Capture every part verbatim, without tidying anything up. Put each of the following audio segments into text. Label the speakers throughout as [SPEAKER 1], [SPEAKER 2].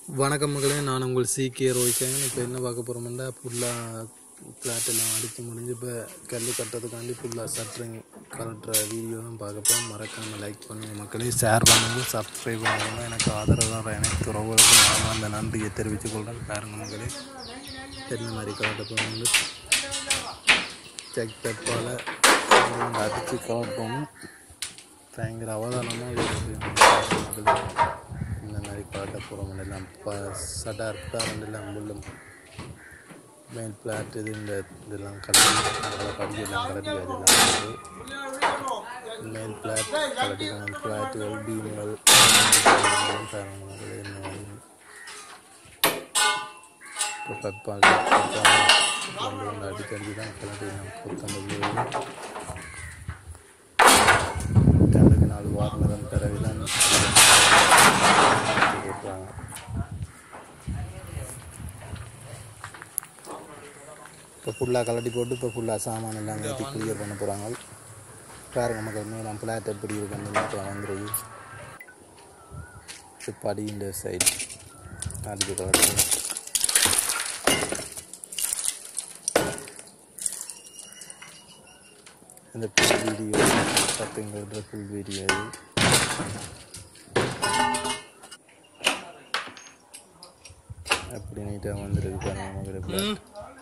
[SPEAKER 1] வணக்கம் மகளே, நான் உங்கள் சீக்கிய ரோஹிகன். இப்போ என்ன பார்க்க போகிறோம்னா, ஃபுல்லாக ஃப்ளாட் எல்லாம் அடித்து முடிஞ்சு இப்போ கல் கட்டுறதுக்காண்டி ஃபுல்லாக சட்ரிங் கலட்டுற வீடியோ தான் பார்க்க போகிறோம். மறக்காமல் லைக் பண்ணுங்கள் மக்களே, ஷேர் பண்ணுங்கள், சப்ஸ்கிரைப் பண்ணுங்க. எனக்கு ஆதரவாக எனக்கு உறவுகளுக்கும் நான் அந்த நன்றியை தெரிவித்துக் கொள்கிறேன். பாருங்கள் மக்களே, என்ன மாதிரி கலட்ட வந்து செக் பெப்பால் அடித்து கலட்டோம். பயங்கர அவதானமாக இருக்குது. இந்த மாதிரி கலட்ட போகிறோம் எல்லாம் இப்போ சட்டார் ரெண்டெல்லாம் முள்ளும் மெயின் பிளாட் இது இந்த இதெல்லாம் கலட்டி நல்லா படிக்கலாம் கலட்டி அதெல்லாம் மெயின் பிளாட் கலட்டிக்கணும். பிளாட்டுகள் பீமுகள் இப்போ பெப்பால் கொண்டு வந்து அடிக்கடி தான் கலட்டிக்கலாம். கொத்தம்பது ரெண்டுக்கு நாலு வாரம் பிறகு தான் போட்டுறாங்க. இப்போ ஃபுல்லாக கலட்டி போட்டு இப்போ ஃபுல்லாக சாமான் எல்லாம் ஏற்றி கிளியர் பண்ண போகிறாங்க. பாருங்க மக்கள், மேலாம் ஃப்ளாட் எப்படி இருக்குன்னு வந்துடுது. இப்போ அடி இந்த சைடு அடிக்க கலட்டி இந்த ஃபுல் வீடியோ சத்துங்கிறது ஃபுல் வீடியோ இது. அப்படி நீட்டாக வந்துருக்கு பாருங்க மகளை பிளாட்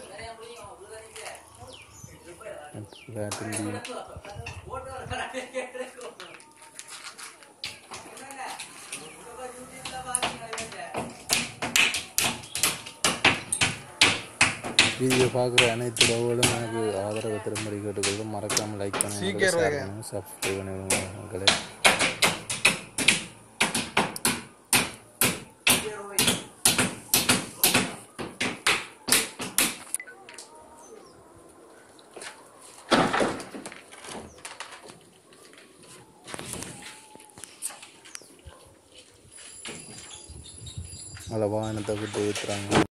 [SPEAKER 1] வீடியோ பார்க்குற அனைத்து உறவுகளும் எனக்கு ஆதரவு திரும்படி கேட்டுக்கொள்ளும். மறக்காமல் லைக் பண்ணுங்க, சப்ஸ்கிரைப் பண்ணிடுங்க மக்களை. அதில் வாகனத்தை விட்டு ஏற்றுறாங்க.